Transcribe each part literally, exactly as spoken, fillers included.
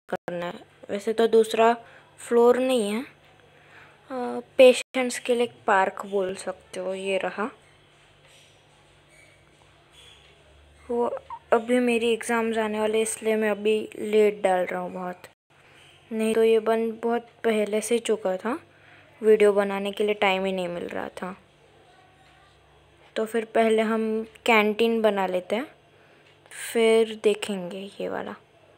करना है। वैसे तो दूसरा फ्लोर नहीं है, पेशेंट्स के लिए एक पार्क बोल सकते हो। ये रहा वो। अभी मेरी एग्ज़ाम्स आने वाले, इसलिए मैं अभी लेट डाल रहा हूँ बहुत, नहीं तो ये बन बहुत पहले से चुका था। वीडियो बनाने के लिए टाइम ही नहीं मिल रहा था। तो फिर पहले हम कैंटीन बना लेते हैं, फिर देखेंगे ये वाला।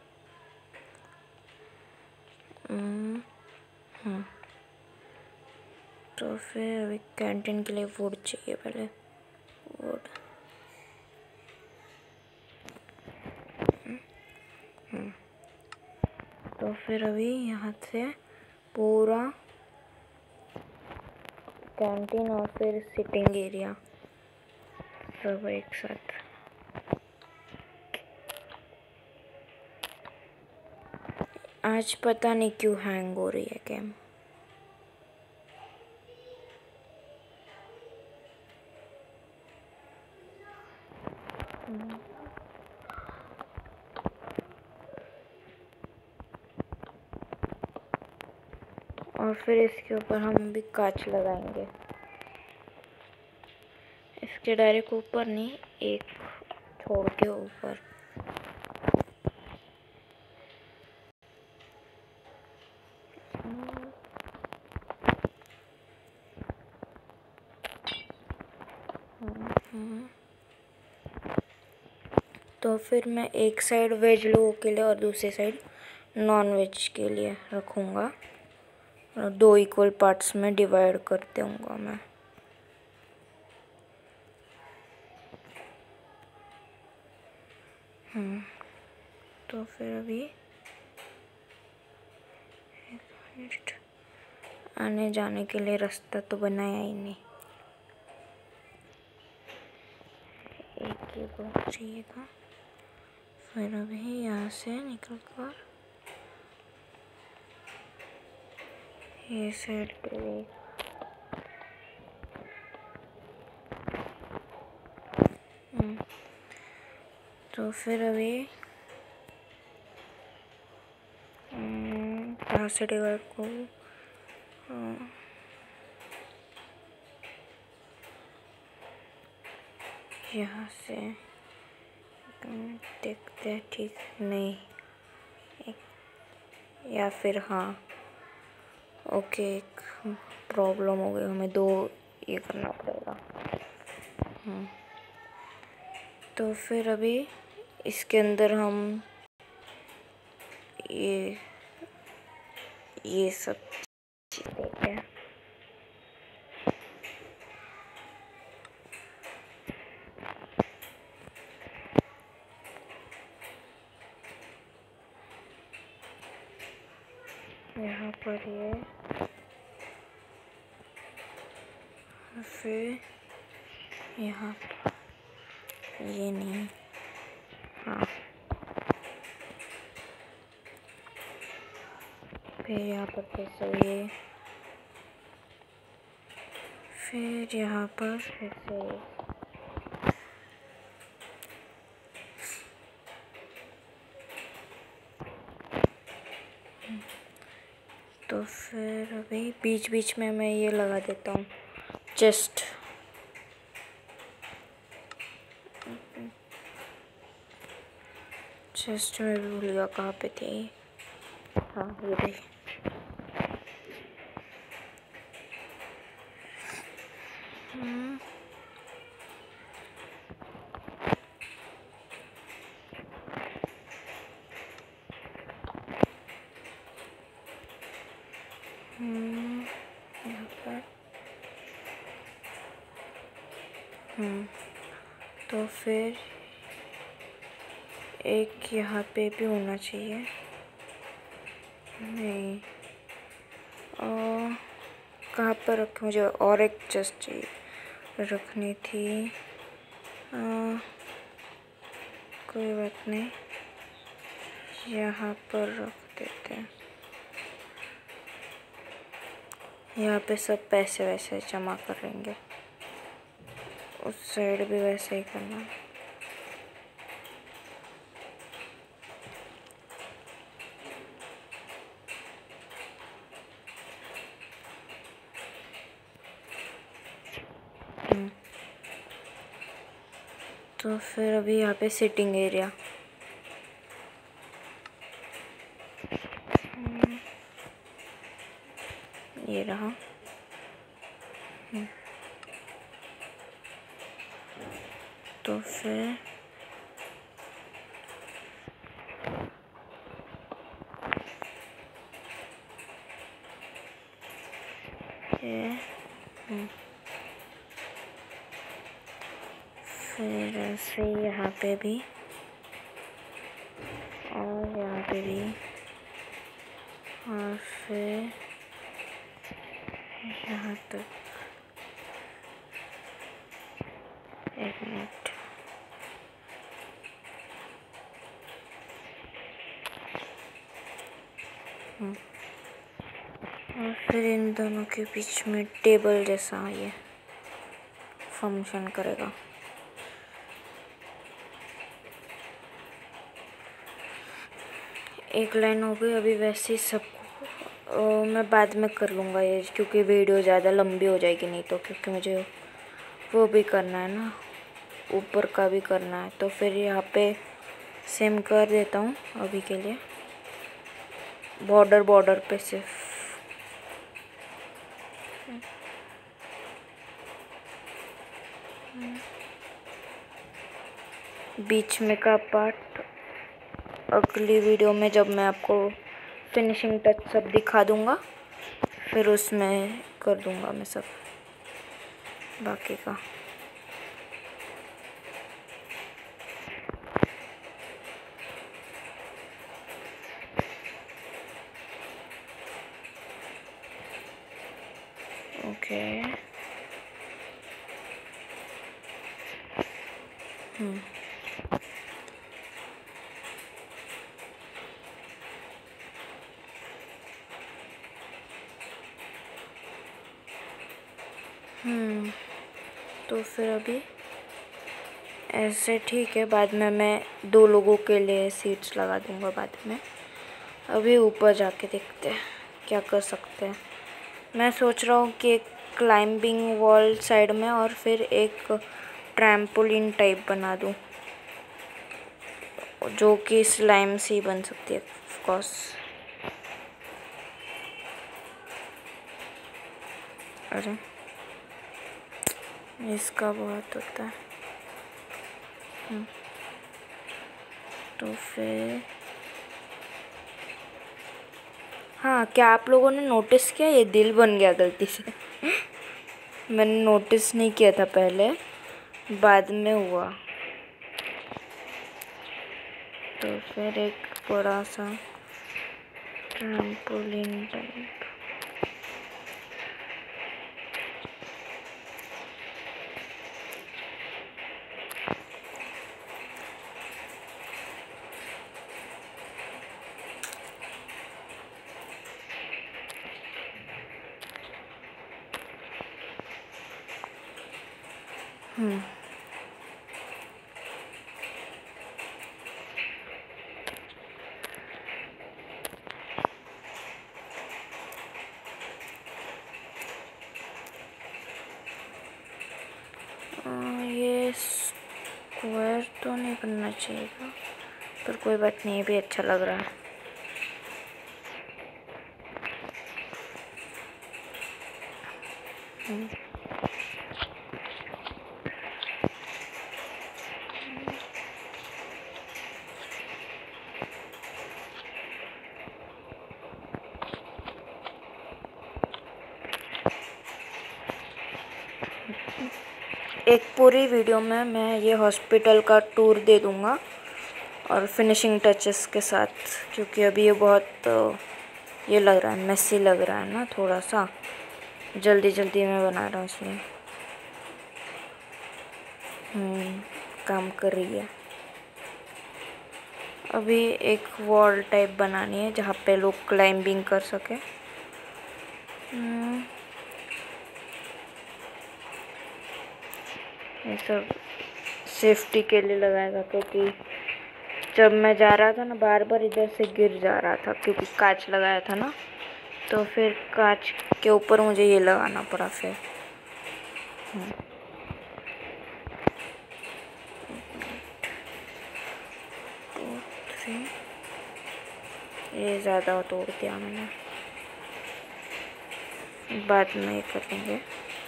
हम्म, हम्म। तो फिर अभी कैंटीन के लिए वुड चाहिए पहले, वुड। हम्म। तो फिर अभी यहाँ से पूरा कैंटीन और फिर सिटिंग एरिया सब एक साथ। आज पता नहीं क्यों हैंग हो रही है गेम। और फिर इसके ऊपर हम भी कांच लगाएंगे। इसके डायरेक्ट ऊपर नहीं, एक छोड़ के ऊपर। तो फिर मैं एक साइड वेज लोगों के लिए और दूसरी साइड नॉन वेज के लिए रखूँगा, और दो इक्वल पार्ट्स में डिवाइड कर दूँगा मैं। हम्म। तो फिर अभी आने जाने के लिए रास्ता तो बनाया ही नहीं, एक ही ब्लॉक चाहिए था। फिर अभी यहाँ से निकल कर ये साइड पे भी। तो फिर अभी कहाँ से डिवाइड को यहाँ से देखते हैं, ठीक नहीं एक, या फिर हाँ ओके, एक प्रॉब्लम हो गई, हमें दो ये करना पड़ेगा। हम्म। तो फिर अभी इसके अंदर हम ये ये सब देते हैं। यहाँ पर ये, फिर यहाँ ये नहीं, हाँ फिर यहाँ पर कैसे ये, फिर यहाँ पर फिर से। तो फिर अभी बीच बीच में मैं ये लगा देता हूँ चेस्ट। चेस्ट में भी भूल गया कहाँ पे थी, हाँ ये रही। हम्म। हम्म, यहाँ पर। हम्म। तो फिर एक यहाँ पे भी होना चाहिए, नहीं और कहाँ पर रख, मुझे और एक चेस्ट चाहिए रखनी थी। आ, कोई बात नहीं, यहाँ पर रख देते हैं। यहाँ पे सब पैसे वैसे जमा करेंगे, उस साइड भी वैसे ही करना। तो फिर अभी यहाँ पे सिटिंग एरिया, ये रहा। तो फिर ये फिर ऐसे यहाँ पे भी और यहाँ पे भी और फिर यहाँ तक। एक मिनट, और फिर इन दोनों के बीच में टेबल जैसा ये फंक्शन करेगा। एक लाइन हो गई। अभी वैसे ही सब मैं बाद में कर लूँगा ये, क्योंकि वीडियो ज़्यादा लंबी हो जाएगी नहीं तो, क्योंकि मुझे वो भी करना है ना, ऊपर का भी करना है। तो फिर यहाँ पे सेम कर देता हूँ अभी के लिए, बॉर्डर बॉर्डर पे सिर्फ। बीच में का पार्ट अगली वीडियो में जब मैं आपको फिनिशिंग टच सब दिखा दूँगा, फिर उसमें कर दूँगा मैं सब बाकी का। ओके। हम्म हम्म तो फिर अभी ऐसे ठीक है। बाद में मैं दो लोगों के लिए सीट्स लगा दूँगा बाद में। अभी ऊपर जाके देखते हैं क्या कर सकते हैं। मैं सोच रहा हूँ कि एक क्लाइंबिंग वॉल साइड में और फिर एक ट्रैम्पोलिन टाइप बना दूँ, जो कि स्लाइम सी बन सकती है ऑफ कोर्स। अरे इसका बहुत होता है। हम्म, तो फिर हाँ, क्या आप लोगों ने नोटिस किया ये दिल बन गया गलती से? मैंने नोटिस नहीं किया था पहले, बाद में हुआ। तो फिर एक बड़ा सा ट्रैम्पोलिन टाइप। हम्म ये स्क्वायर तो नहीं बनना चाहिए था, पर कोई बात नहीं, ये भी अच्छा लग रहा है। एक पूरी वीडियो में मैं ये हॉस्पिटल का टूर दे दूँगा और फिनिशिंग टचेस के साथ, क्योंकि अभी ये बहुत ये लग रहा है, मेसी लग रहा है ना, थोड़ा सा जल्दी जल्दी में बना रहा हूँ इसलिए। हम्म काम कर रही है। अभी एक वॉल टाइप बनानी है जहाँ पे लोग क्लाइंबिंग कर सके। ये सब सेफ्टी के लिए लगाएगा, क्योंकि जब मैं जा रहा था ना बार बार इधर से गिर जा रहा था, क्योंकि कांच लगाया था ना, तो फिर कांच के ऊपर मुझे ये लगाना पड़ा फिर। ये ज़्यादा तोड़ दिया मैंने, बाद में ये करेंगे।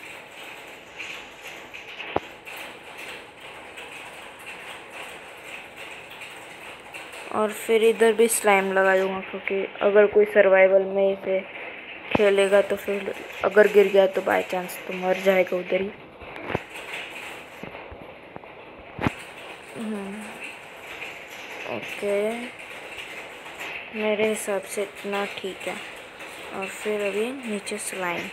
और फिर इधर भी स्लाइम लगा दूँगा, क्योंकि अगर कोई सर्वाइवल में इसे खेलेगा तो फिर अगर गिर गया तो बाय चांस तो मर जाएगा उधर ही। ओके, मेरे हिसाब से इतना ठीक है। और फिर अभी नीचे स्लाइम।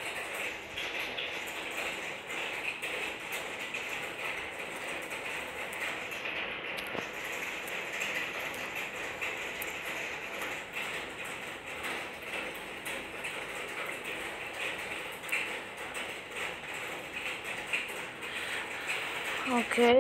ओके,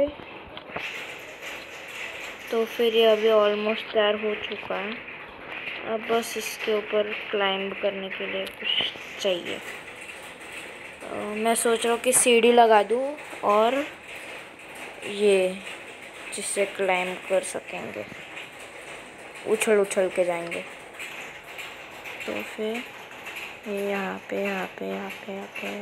तो फिर ये अभी ऑलमोस्ट तैयार हो चुका है। अब बस इसके ऊपर क्लाइंब करने के लिए कुछ चाहिए। आ, मैं सोच रहा हूँ कि सीढ़ी लगा दूँ और ये जिससे क्लाइंब कर सकेंगे, उछल उछल के जाएंगे। तो फिर ये यहाँ पे यहाँ पे यहाँ पे यहाँ पे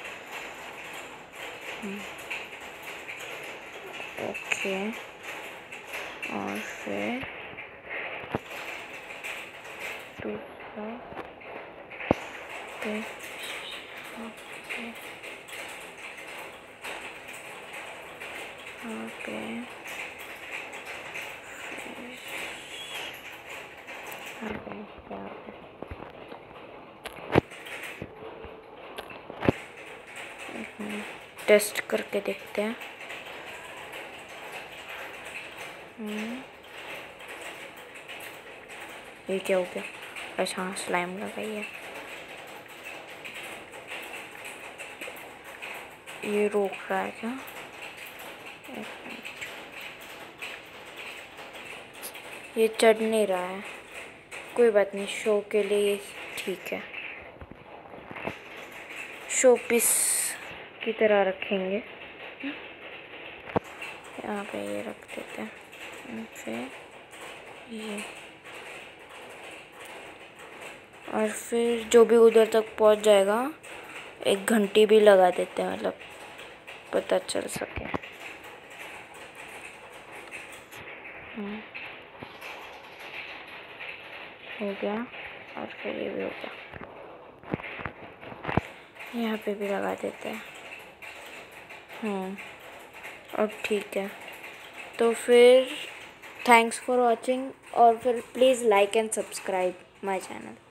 ओके, और फिर दूसरा पे ओके, ओके, टेस्ट करके देखते हैं। ये क्या हो गया? अच्छा हाँ, स्लाइम लगाई है। ये रोक रहा है क्या? एक मिनट, ये चढ़ नहीं रहा है। कोई बात नहीं, शो के लिए ये ठीक है। शो पीस की तरह रखेंगे। यहाँ पे ये रख देते हैं, फिर ये, और फिर जो भी उधर तक पहुँच जाएगा एक घंटी भी लगा देते हैं, मतलब पता चल सके। हो गया, और फिर ये भी हो गया। यहाँ पे भी लगा देते हैं। हम्म अब ठीक है। तो फिर थैंक्स फॉर वॉचिंग, और फिर please like and subscribe my channel.